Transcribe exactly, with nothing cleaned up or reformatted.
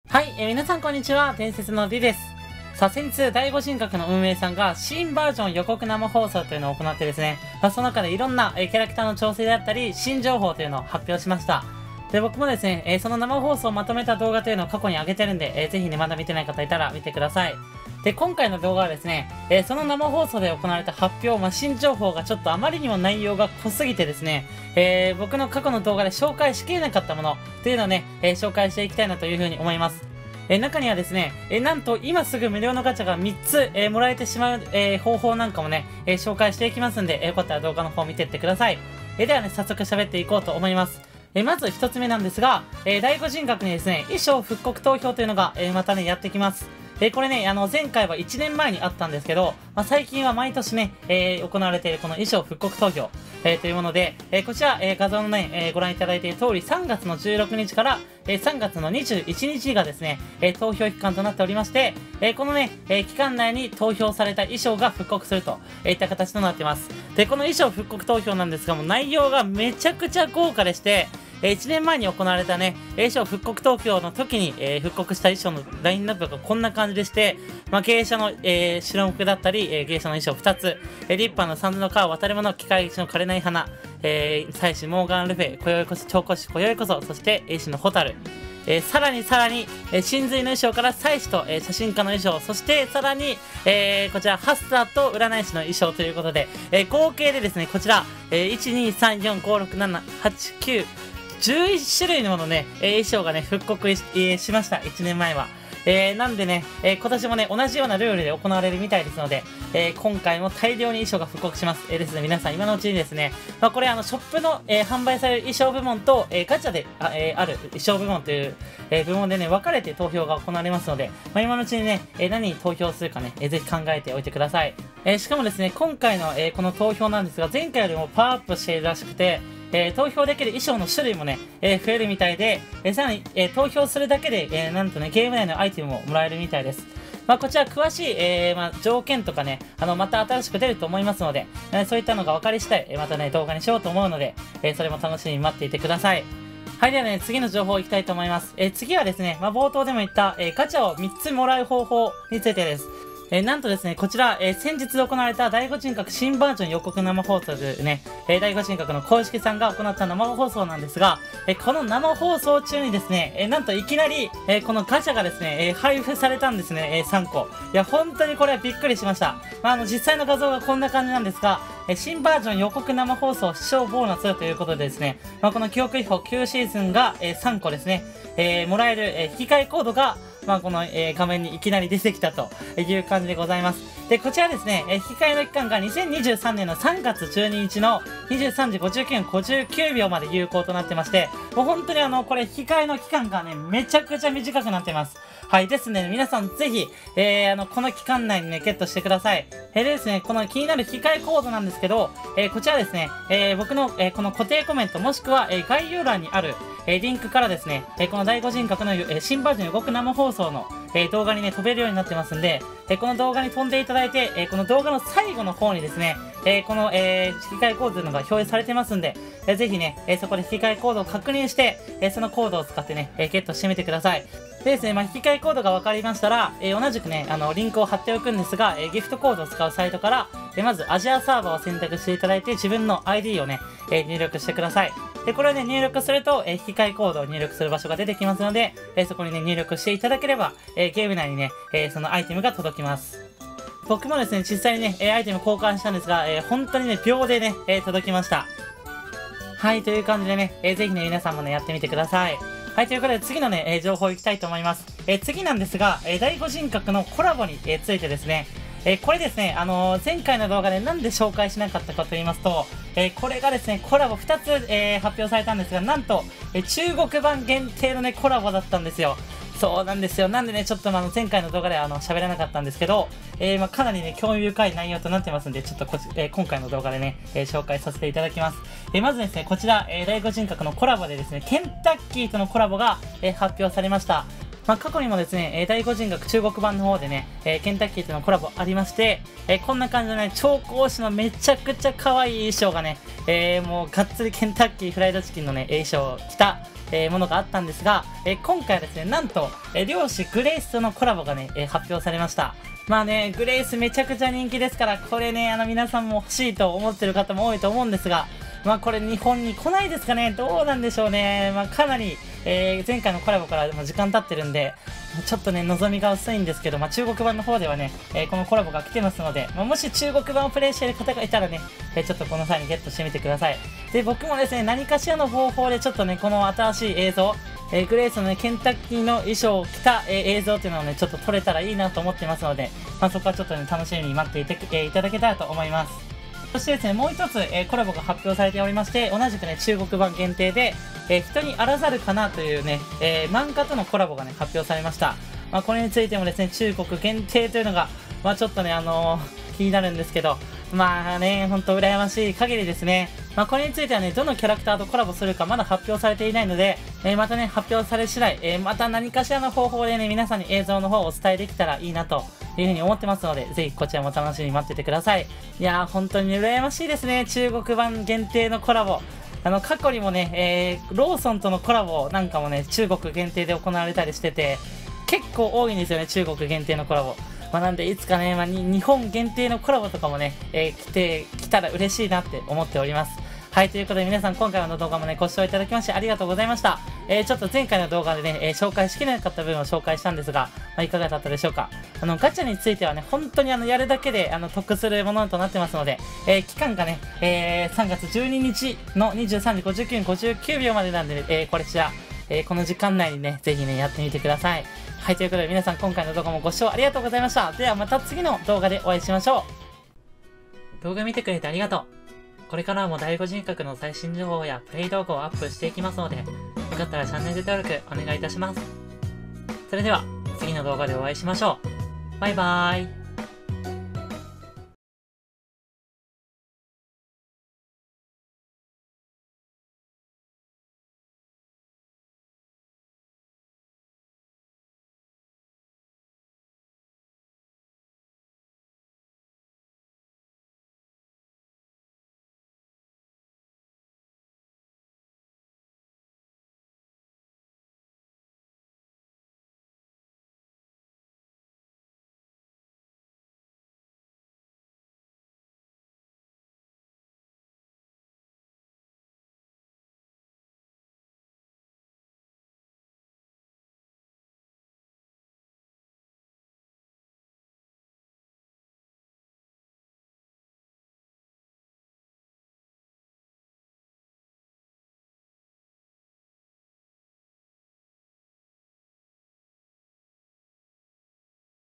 はい、えー、皆さんこんにちは、伝説の D です。さあ、先日、第五人格の運営さんが新バージョン予告生放送というのを行ってですね、まあ、その中でいろんな、えー、キャラクターの調整であったり、新情報というのを発表しました。で、僕もですね、えー、その生放送をまとめた動画というのを過去に上げてるんで、えー、ぜひね、まだ見てない方いたら見てください。で、今回の動画はですね、えー、その生放送で行われた発表、まあ、新情報がちょっとあまりにも内容が濃すぎてですね、えー、僕の過去の動画で紹介しきれなかったものというのをね、えー、紹介していきたいなというふうに思います。えー、中にはですね、えー、なんと今すぐ無料のガチャがみっつ、えー、もらえてしまう、えー、方法なんかもね、えー、紹介していきますんで、えー、よかったら動画の方見てってください。えー、ではね、早速喋っていこうと思います。えー、まず一つ目なんですが、えー、第五人格にですね、衣装復刻投票というのが、えー、またね、やってきます。えー、これね、あの、前回はいちねんまえにあったんですけど、まあ、最近は毎年ね、えー、行われているこの衣装復刻投票、えー、というもので、えー、こちら、えー、画像のね、えー、ご覧いただいている通り、さんがつのじゅうろくにちから、えー、さんがつのにじゅういちにちがですね、えー、投票期間となっておりまして、えー、このね、えー、期間内に投票された衣装が復刻するといった形となっています。で、この衣装復刻投票なんですが、もう内容がめちゃくちゃ豪華でして、いちねんまえに行われたね、衣装復刻投票の時に、えー、復刻した衣装のラインナップがこんな感じでして、まあ、芸者の、えー、白服だったり、えー、芸者の衣装ふたつ、えー、リッパーの三途の川渡り物、機械一の枯れない花、えー、祭司モーガン・ルフェ、今宵こそ、超古師今宵こそ、そして英師のホタル。えー、さらにさらに、えー、神髄の衣装から祭司と、えー、写真家の衣装、そしてさらに、えー、こちらハッサーと占い師の衣装ということで、えー、合計でですね、こちら、えー、いち、に、さん、よん、ご、ろく、なな、はち、きゅう、じゅういちしゅるいのものね、えー、衣装がね、復刻し、えー、しました。いちねんまえは。えー、なんでね、えー、今年もね、同じようなルールで行われるみたいですので、えー、今回も大量に衣装が復刻します。えー、ですね、皆さん今のうちにですね、まあ、これあの、ショップの、えー、販売される衣装部門と、えー、ガチャであ,、えー、ある衣装部門という、えー、部門でね、分かれて投票が行われますので、まあ、今のうちにね、えー、何に投票するかね、えー、ぜひ考えておいてください。えー、しかもですね、今回の、えー、この投票なんですが、前回よりもパワーアップしているらしくて、えー、投票できる衣装の種類もね、えー、増えるみたいで、えー、さらに、えー、投票するだけで、えー、なんとね、ゲーム内のアイテムももらえるみたいです。まあ、こちら詳しい、えー、まあ、条件とかね、あの、また新しく出ると思いますので、えー、そういったのが分かり次第、えー、またね、動画にしようと思うので、えー、それも楽しみに待っていてください。はい、ではね、次の情報いきたいと思います。えー、次はですね、まあ、冒頭でも言った、えー、ガチャをみっつもらう方法についてです。えー、なんとですね、こちら、えー、先日行われた第五人格新バージョン予告生放送でね、えー、第五人格の公式さんが行った生放送なんですが、えー、この生放送中にですね、えー、なんといきなり、えー、このガチャがですね、えー、配布されたんですね、えー、さんこ。いや、本当にこれはびっくりしました。まあ、あの、実際の画像がこんな感じなんですが、えー、新バージョン予告生放送視聴ボーナスということでですね、まあ、この記憶違法きゅうシーズンが、えー、さんこですね、えー、もらえる、えー、引き換えコードが、まあ、この、えー、画面にいきなり出てきたという感じでございます。で、こちらですね、えー、引き換えの期間がにせんにじゅうさんねんのさんがつじゅうににちのにじゅうさんじごじゅうきゅうふんごじゅうきゅうびょうまで有効となってまして、もう本当にあの、これ引き換えの期間がね、めちゃくちゃ短くなってます。はい。ですね、皆さんぜひ、えー、あの、この期間内にね、ゲットしてください。えー、でですね、この気になる引き換えコードなんですけど、えー、こちらですね、えー、僕の、えー、この固定コメントもしくは、えー、概要欄にある、えー、リンクからですね、えー、この第五人格の、えー、新バージョン予告生放送の、えー、動画にね、飛べるようになってますんで、えー、この動画に飛んでいただいて、えー、この動画の最後の方にですね、えー、この、えー、引き換えコードというのが表示されてますんで、えー、ぜひね、えー、そこで引き換えコードを確認して、えー、そのコードを使ってね、えー、ゲットしてみてください。でですね、まあ、引き換えコードが分かりましたら、えー、同じくね、あの、リンクを貼っておくんですが、えー、ギフトコードを使うサイトから、えー、まずアジアサーバーを選択していただいて、自分の アイディー をね、えー、入力してください。で、これをね、入力すると、えー、引き換えコードを入力する場所が出てきますので、えー、そこにね、入力していただければ、えー、ゲーム内にね、えー、そのアイテムが届きます。僕もですね、実際にね、えー、アイテム交換したんですが、えー、本当にね、秒でね、えー、届きました。はい、という感じでね、えー、ぜひね、皆さんもね、やってみてください。はい、ということで次のね、えー、情報いきたいと思います。えー、次なんですが、えー、第五人格のコラボに、えー、ついてですね、えー、これですね、あのー、前回の動画でなんで紹介しなかったかと言いますと、えー、これがですね、コラボふたつ、えー、発表されたんですが、なんと、えー、中国版限定のね、コラボだったんですよ。そうなんですよ。なんでね、ちょっとまあの前回の動画ではあの喋らなかったんですけど、えー、まあかなりね、興味深い内容となってますんで、ちょっとこち、えー、今回の動画でね、えー、紹介させていただきます。えー、まずですね、こちら、えー、第五人格のコラボでですね、ケンタッキーとのコラボが、えー、発表されました。 まあ、過去にもですね、えー、第五人格中国版の方でね、えー、ケンタッキーとのコラボありまして、えー、こんな感じのね、超高視のめちゃくちゃ可愛い衣装がね、えー、もうがっつりケンタッキーフライドチキンのね、衣装を着た、えー、ものがあったんですが、えー、今回はですね、なんと、えー、漁師グレイスとのコラボがね、えー、発表されました。まあね、グレイスめちゃくちゃ人気ですから、これね、あの皆さんも欲しいと思ってる方も多いと思うんですが、まあこれ日本に来ないですかね、どうなんでしょうね。まあかなり、えー、前回のコラボからも時間経ってるんで、ちょっとね、望みが薄いんですけど、まあ中国版の方ではね、えー、このコラボが来てますので、まあ、もし中国版をプレイしている方がいたらね、えー、ちょっとこの際にゲットしてみてください。で、僕もですね、何かしらの方法でちょっとね、この新しい映像、えー、グレイスのね、ケンタッキーの衣装を着た、えー、映像っていうのをね、ちょっと撮れたらいいなと思ってますので、まあそこはちょっとね、楽しみに待っていて、えー、いただけたらと思います。そしてですね、もう一つ、えー、コラボが発表されておりまして、同じくね、中国版限定で、えー、人にあらざるかなというね、えー、漫画とのコラボがね、発表されました。まあ、これについてもですね、中国限定というのが、まあ、ちょっとね、あのー、気になるんですけど、まあね、ほんと羨ましい限りですね。まあ、これについてはね、どのキャラクターとコラボするかまだ発表されていないので、えー、またね、発表され次第、えー、また何かしらの方法でね、皆さんに映像の方をお伝えできたらいいなというふうに思ってますので、ぜひこちらも楽しみに待っててください。いやー、本当に羨ましいですね、中国版限定のコラボ。あの、過去にもね、えー、ローソンとのコラボなんかもね、中国限定で行われたりしてて、結構多いんですよね、中国限定のコラボ。まあ、なんで、いつかね、まあ、日本限定のコラボとかもね、えー、来て、来たら嬉しいなって思っております。はい、ということで皆さん今回の動画もね、ご視聴いただきましてありがとうございました。えー、ちょっと前回の動画でね、えー、紹介しきれなかった部分を紹介したんですが、まあ、いかがだったでしょうか。あの、ガチャについてはね、本当にあの、やるだけで、あの、得するものとなってますので、えー、期間がね、えー、さんがつじゅうににちのにじゅうさんじごじゅうきゅうふんごじゅうきゅうびょうまでなんで、えー、これちら、えー、この時間内にね、ぜひね、やってみてください。はい、ということで皆さん今回の動画もご視聴ありがとうございました。ではまた次の動画でお会いしましょう。動画見てくれてありがとう。これからも第五人格の最新情報やプレイ動画をアップしていきますので、よかったらチャンネル登録お願いいたします。それでは次の動画でお会いしましょう。バイバーイ。